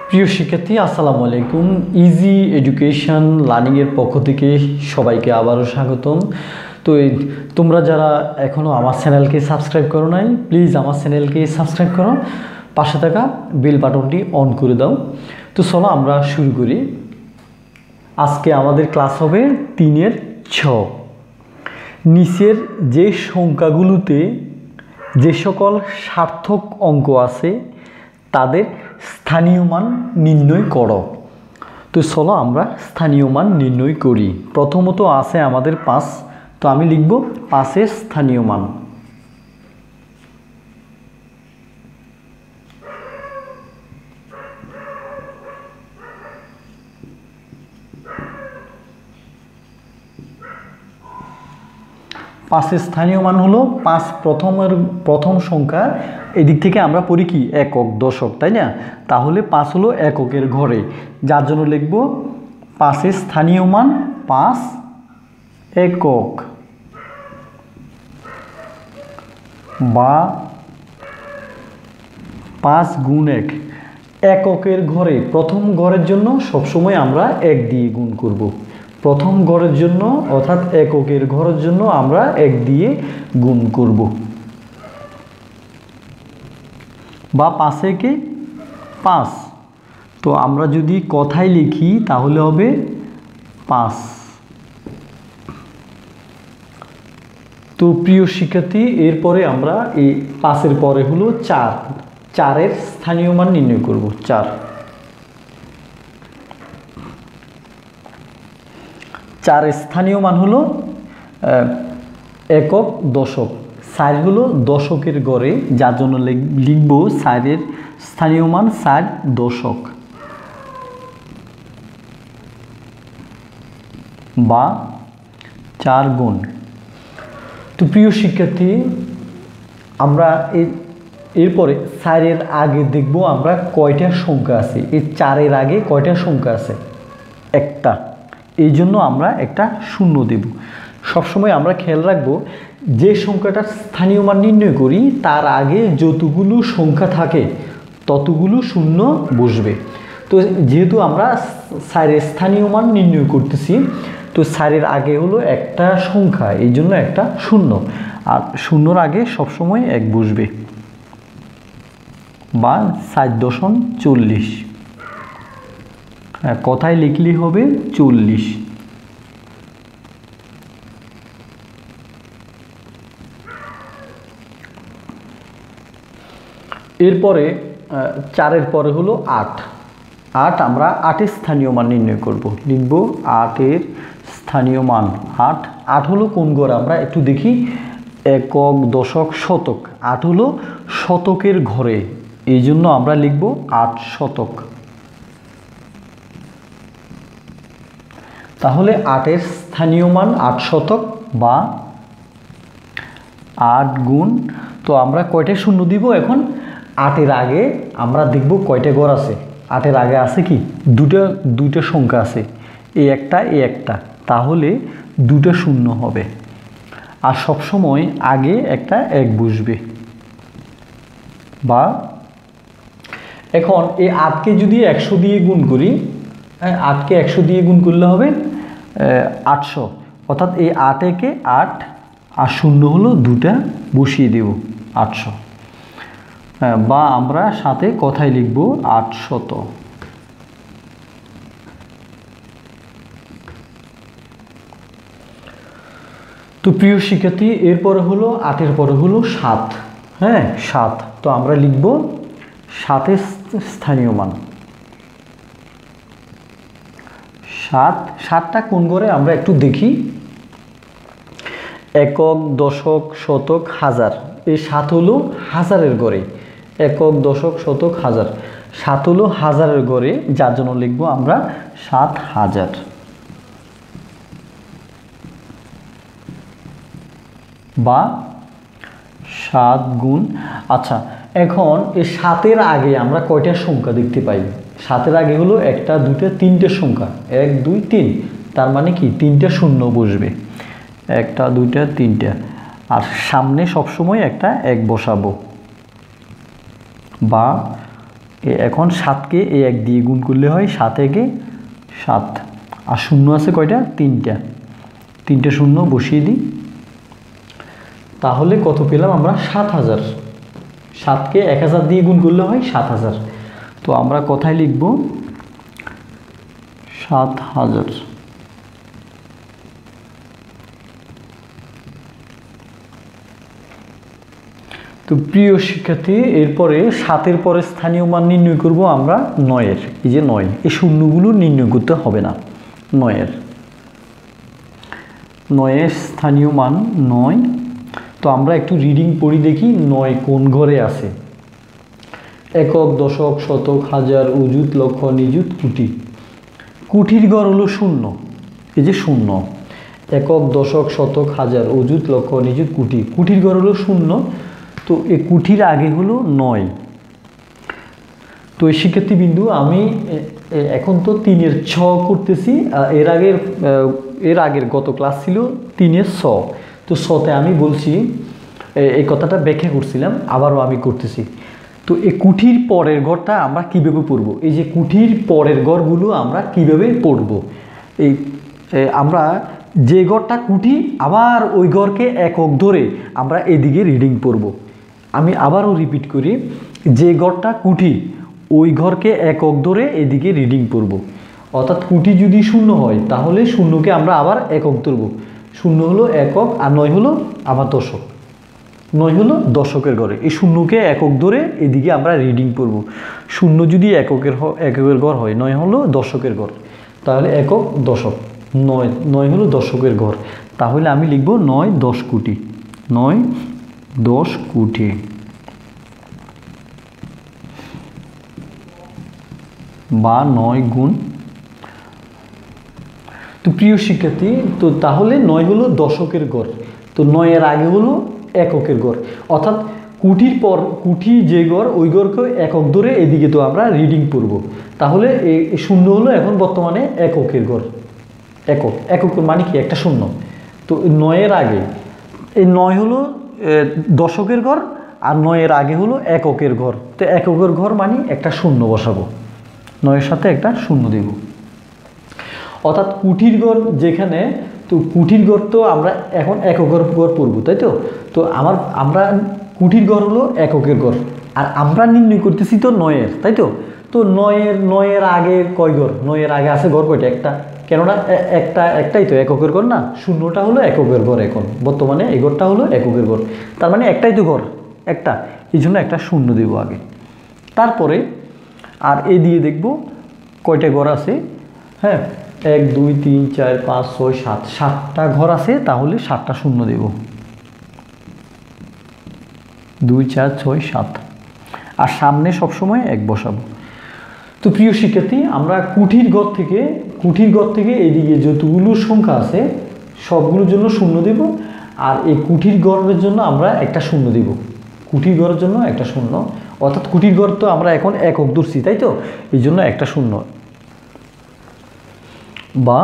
প্রিয় শিক্ষার্থী আসসালামু আলাইকুম। ইজি এডুকেশন লার্নিং এর পক্ষ থেকে সবাইকে আবারও স্বাগতম। তো তোমরা যারা এখনো আমার চ্যানেলকে সাবস্ক্রাইব করো নাই, প্লিজ আমার চ্যানেলকে সাবস্ক্রাইব করো, পাশে থাকা বেল বাটনটি অন করে দাও। তো চলো আমরা শুরু করি। আজকে আমাদের ক্লাস হবে 3-এর 6। নিচের যে সংখ্যাগুলোতে যে সকল সার্থক অঙ্ক আছে তাদের স্থানীয় মান নির্ণয় করো। তো চলো আমরা স্থানীয় মান নির্ণয় করি। প্রথমত আছে আমাদের 5, তো আমি লিখব 5-এর স্থানীয় মান। পাঁচের স্থানীয় মান হলো 5। প্রথম সংখ্যা, এদিক থেকে আমরা পড়ি কি একক দশক, তাই না? তাহলে 5 হলো এককের ঘরে, যার জন্য লিখব 5-এর স্থানীয় মান 5 একক, বা 5 গুণ 1। এককের ঘরে প্রথম ঘরের জন্য সবসময় আমরা 1 দিয়ে গুণ করব। প্রথম ঘরের জন্য অর্থাৎ এককের ঘরের জন্য আমরা 1 দিয়ে গুণ করব, বা 5 একে 5। তো আমরা যদি কথায় লিখি তাহলে হবে 5। তো প্রিয় শিক্ষার্থী, এরপরে আমরা এই 5-এর পরে হলো 4। 4-এর স্থানীয় মান নির্ণয় করব। 4-এর স্থানীয় মান হলো একক দশক। 4 হলো দশকের গড়ে, যার জন্য লিখব 4-এর স্থানীয় মান 4 দশক, বা 4 গুণ। তো প্রিয় শিক্ষার্থী, আমরা এরপরে 4-এর আগে দেখব আমরা কয়টা সংখ্যা আছে। এই 4-এর আগে কয়টা সংখ্যা আছে? একটা। এই জন্য আমরা একটা শূন্য দেব। সবসময় আমরা খেয়াল রাখবো যে সংখ্যাটার স্থানীয় মান নির্ণয় করি তার আগে যতগুলো সংখ্যা থাকে ততগুলো শূন্য বসবে। তো যেহেতু আমরা 4-এর স্থানীয় মান নির্ণয় করতেছি, তো 4-এর আগে হলো একটা সংখ্যা, এই জন্য একটা শূন্য, আর শূন্যর আগে সবসময় 1 বসবে, বা 4.40। কথায় লিখলেই হবে 40। এরপরে 4-এর পরে হলো 8। আমরা 8-এর স্থানীয় মান নির্ণয় করব। লিখব 8-এর স্থানীয় মান 8। 8 হলো কোন ঘর আমরা একটু দেখি, একক দশক শতক। 8 হলো শতকের ঘরে, এই জন্য আমরা লিখব 8 শতক। তাহলে 8-এর স্থানীয় মান 8 শতক, বা 8 গুণ। তো আমরা কয়টা শূন্য দিব এখন? 8-এর আগে আমরা দেখব কয়টা ঘর আছে। 8-এর আগে আছে কি দুইটা সংখ্যা আছে, এই একটা, তাহলে 2টা শূন্য হবে, আর সবসময় আগে একটা 1 বসবে। বা এখন এই 8কে যদি 100 দিয়ে গুণ করি, 8কে 100 দিয়ে গুণ করলে হবে 800, অর্থাৎ এই 8 একে 8, আর শূন্য হলো 2টা বসিয়ে দেব 800, বা আমরা সাথে কথায় লিখব 800। তো প্রিয় শিক্ষার্থী, এরপরে হলো 8-এর পরে হলো 7। 7। তো আমরা লিখব 7-এর স্থানীয় মান 7। 7টা কোন ঘরে আমরা একটু দেখি, একক দশক শতক হাজার। এই 7 হলো হাজারের ঘরে, একক দশক শতক হাজার। 7 হলো হাজারের ঘরে, যার জন্য লিখব আমরা 7000, বা 7 গুণ। আচ্ছা, এখন এই 7-এর আগে আমরা কয়টা সংখ্যা দেখতে পাই? 7-এর আগে হলো 1, 2, 3টে সংখ্যা, 1, 2, 3, তার মানে কি 3টা শূন্য বসবে, 1, 2, 3টা, আর সামনে সবসময় একটা 1 বসাবো, বা এখন 7কে এই 1 দিয়ে গুণ করলে হয় 7 একে 7, আর শূন্য আছে কয়টা? 3টা শূন্য বসিয়ে দিই। তাহলে কত পেলাম আমরা? 7000। 7কে 1000 দিয়ে গুণ করলে হয় 7000। তো আমরা কোথায় লিখব? 7000। তো প্রিয় শিক্ষার্থী, এরপরে 7-এর পরে স্থানীয় মান নির্ণয় করব আমরা 9-এর। এই যে 9, এই শূন্যগুলো নির্ণয় করতে হবে না। 9-এর স্থানীয় মান 9। তো আমরা একটু রিডিং পড়ি দেখি 9 কোন ঘরে আছে। একক, দশক, শতক, হাজার, অযুত, লক্ষ, নিযুত, কোটি। কোটির ঘর হলো 0। এই যে 0। একক, দশক, শতক, হাজার, অযুত, লক্ষ, নিযুত, কোটি। কোটির ঘর হলো 0। তো এই কোটির আগে হলো 9। তো এই শিক্ষার্থীবিন্দু, আমি এখন তো 3-এর 6 করতেছি। এর আগের গত ক্লাস ছিল 3-এর 6। তো 6তে আমি বলছি, এই কথাটা ব্যাখ্যা করছিলাম, আবারও আমি করতেছি। তো এই কুঠির পরের ঘরটা আমরা কিভাবে পড়ব? এই যে কুঠির পরের ঘরগুলো আমরা কিভাবে পড়ব? এই আমরা যে ঘরটা কুঠি, আবার ওই ঘরকে একক ধরে আমরা এদিকে রিডিং পড়ব। আমি আবারও রিপিট করি, যে ঘরটা কুঠি ওই ঘরকে একক ধরে এদিকে রিডিং পড়ব। অর্থাৎ কুঠি যদি 0 হয় তাহলে 0কে আমরা আবার একক ধরব। 0 হলো একক, আর 9 হলো আবার দশক। 9 হলো দশকের ঘরে। এই 0কে একক ধরে এদিকে আমরা রিডিং পড়ব। 0 যদি এককের ঘর হয়, 9 হলো দশকের ঘর। তাহলে একক, দশক। 9 হলো দশকের ঘর। তাহলে আমি লিখব 9 10 কোটি। 9 10 কোটি। বা 9 গুণ। তো প্রিয় শিক্ষার্থী, তো তাহলে 9 হলো দশকের ঘর। তো 9-এর আগে হলো এককের ঘর। অর্থাৎ কুঠির পর কুঠি যে ঘর, ওই ঘরকে একক ধরে এদিকে তো আমরা রিডিং পড়ব। তাহলে এই 0 হলো এখন বর্তমানে এককের ঘর। এককের মানে কি? একটা 0। তো 9-এর আগে এই 9 হলো দশকের ঘর, আর 9-এর আগে হলো এককের ঘর। তো এককের ঘর মানে একটা 0 বসাবো, 9-এর সাথে একটা 0 দেব। অর্থাৎ কুঠির ঘর যেখানে, তো কুঠির ঘর তো আমরা এখন এককের ঘর পড়ব, তাই তো? তো আমরা কুঠির ঘর হলো এককের ঘর, আর আমরা নির্ণয় করতেছি তো 9-এর, তাই তো? তো 9-এর আগে কয় ঘর? 9-এর আগে আছে ঘর কয়টা? একটা। কেননা একটাই তো এককের ঘর না? 0টা হলো এককের ঘর। এখন বর্তমানে এই ঘরটা হলো এককের ঘর, তার মানে একটাই তো ঘর, একটা। এই জন্য একটা 0 দেব আগে। তারপরে আর এই দিয়ে দেখব কয়টা ঘর আছে। হ্যাঁ, 1 2 3 4 5 6 7, 7টা ঘর আছে। তাহলে 7টা 0 দেব। 2 4 6 7, আর সামনে সবসময় 1 বসাবো। তো প্রিয় শিক্ষার্থী, আমরা কুঠির ঘর থেকে এদিকে যতগুলো সংখ্যা আছে সবগুলোর জন্য 0 দেব, আর এই কুঠির ঘরের জন্য আমরা একটা 0 দেব। কুঠির ঘরের জন্য একটা 0, অর্থাৎ কুঠির ঘর তো আমরা এখন একক ধরছি, তাই তো? এই জন্য একটা 0। বা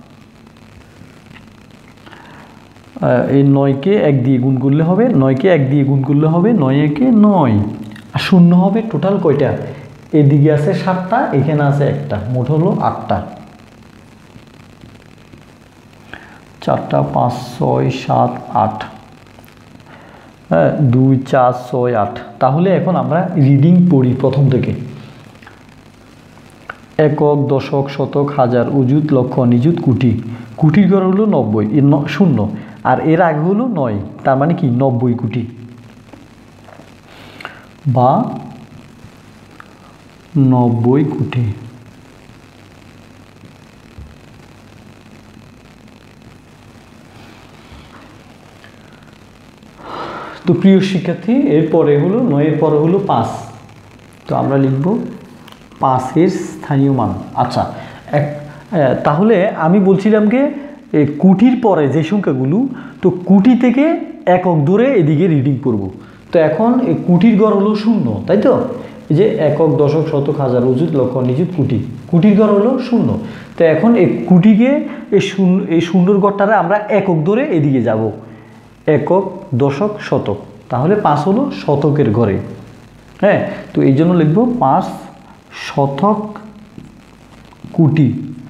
এই 9কে 1 দিয়ে গুণ করলে হবে। 9কে 1 দিয়ে গুণ করলে হবে 9 একে 9, আর 0 হবে টোটাল কয়টা? এদিকে আছে 7টা, এখানে আছে একটা, মোট হলো 8টা। 4টা 5 6 7 8, হ্যাঁ, 2 4 6 8। তাহলে এখন আমরা রিডিং পড়ি প্রথম থেকে। একক, দশক, শতক, হাজার, অযুত, লক্ষ, নিযুত, কোটি। কোটির ঘর হলো 90, 0, আর এর আগে হলো 9, তার মানে কি 90 কোটি। বা 90 কোটি। তো প্রিয় শিক্ষার্থী, এরপরে হলো 9-এর পরে হলো 5। তো আমরা লিখব 5-এর স্থানীয় মান। আচ্ছা, তাহলে আমি বলছিলাম যে কোটির পরে যে সংখ্যাগুলো, তো কোটি থেকে একক ধরে এদিকে রিডিং করব। তো এখন এই কোটির ঘর হলো 0, তাই তো? এই যে একক, দশক, শতক, হাজার, অযুত, লক্ষ, নিযুত, কোটি। কোটির ঘর হলো 0। তো এখন এই কোটিকে এই 0-র ঘরটারে আমরা একক ধরে এদিকে যাব। একক, দশক, শতক। তাহলে 5 হলো শতকের ঘরে। হ্যাঁ, তো এই জন্য লিখব 5 শতক কোটি।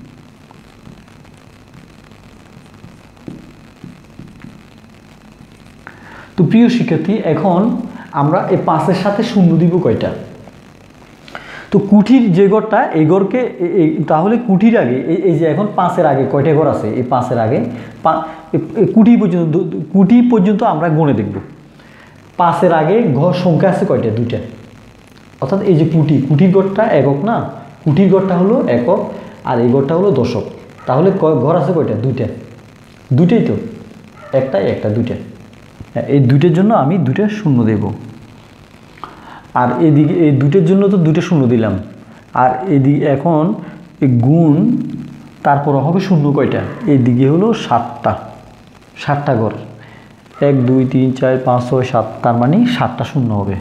তো প্রিয় শিক্ষার্থী, এখন আমরা এই 5-এর সাথে শূন্য দিব কয়টা? তো কুঠির যে ঘরটা, এই ঘরকে তাহলে কুঠির আগে এই যে এখন 5-এর আগে কয়টা ঘর আছে? এই 5-এর আগে কুটি পর্যন্ত আমরা গুণে দেখব। 5-এর আগে ঘর সংখ্যা আছে কয়টা? 2টা। অর্থাৎ এই যে কুটির ঘরটা একক না, কুটির ঘরটা হলো একক আর এই ঘরটা হলো দশক। তাহলে ঘর আছে কয়টা? 2টা। 2টাই তো, একটা 2টা। এই 2টার জন্য আমি 2টা শূন্য দেব। আর এদিকে এই 2টার জন্য তো 2টা শূন্য দিলাম। আর এদিকে এখন গুণ, তারপর হবে শূন্য কয়টা? এইদিকে হলো 7টা ঘর। 1 2 3 4 5 6 7, তার মানে 7টা শূন্য হবে।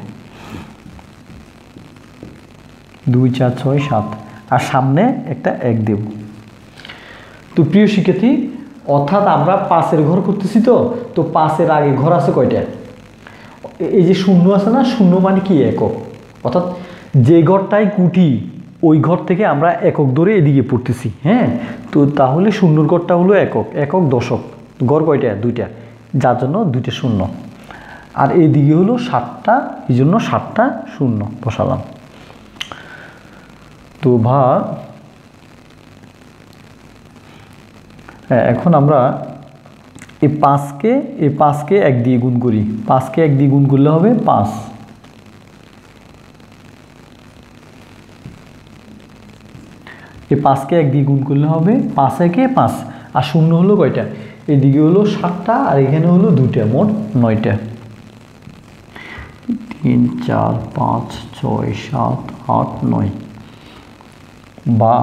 2 4 6 7, আর সামনে একটা 1 দেব। তো প্রিয় শিক্ষার্থী, অর্থাৎ আমরা 5-এর ঘর করতেছি। তো 5-এর আগে ঘর আছে কয়টা? এই যে শূন্য আছে না, শূন্য মানে কি? একক। অর্থাৎ যে ঘরটাই কুটি, ওই ঘর থেকে আমরা একক ধরে এদিকে পড়তেছি। হ্যাঁ, তো তাহলে শূন্যর ঘরটা হলো একক দশক। ঘর কয়টা? 2টা, যার জন্য 2টা শূন্য। আর এদিকে হলো 7টা, এই জন্য 7টা শূন্য বসালাম। তো এখন আমরা এই 5কে 1 দিয়ে গুণ করি। 5কে 1 দিয়ে গুণ করলে হবে 5। এই 5কে 1 দিয়ে গুণ করলে হবে 5 একে 5, আর শূন্য হলো কয়টা? এদিকে হলো 7টা আর এখানে হলো 2টা, মোট 9টা। 3 4 5 6 7 8 9। বা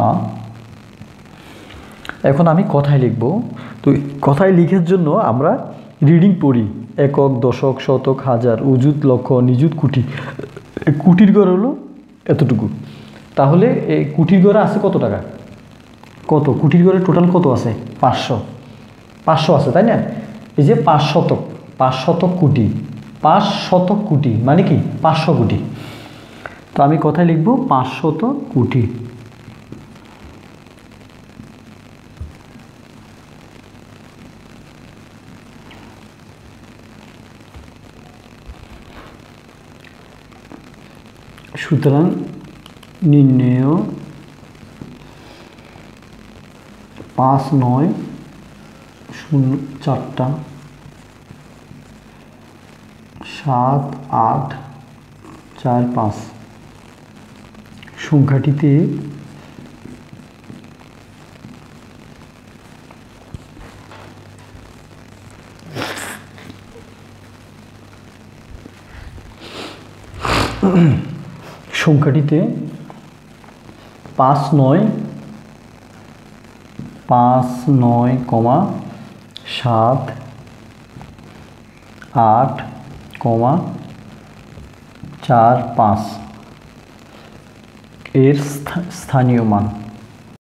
এখন আমি কথায় লিখব। তো কথায় লিখার জন্য আমরা রিডিং পড়ি। একক, দশক, শতক, হাজার, অযুত, লক্ষ, নিযুত, কোটি। কোটির ঘর হলো এতটুকু। তাহলে এই কোটির ঘরে আছে কত টাকা? কত কোটির ঘরে টোটাল কত আছে? 500 আছে, তাই না? এই যে 5 শতক কোটি, 5 শতক কোটি মানে কি? 500 কোটি। তো আমি কথায় লিখব 500 কোটি। সুতরাং নির্ণেয় 5 9 0 4টা 7 8 4 5 সংখ্যাটিতে সংখ্যাটিতে 5 9 7 8 4 5 এর স্থানীয় মান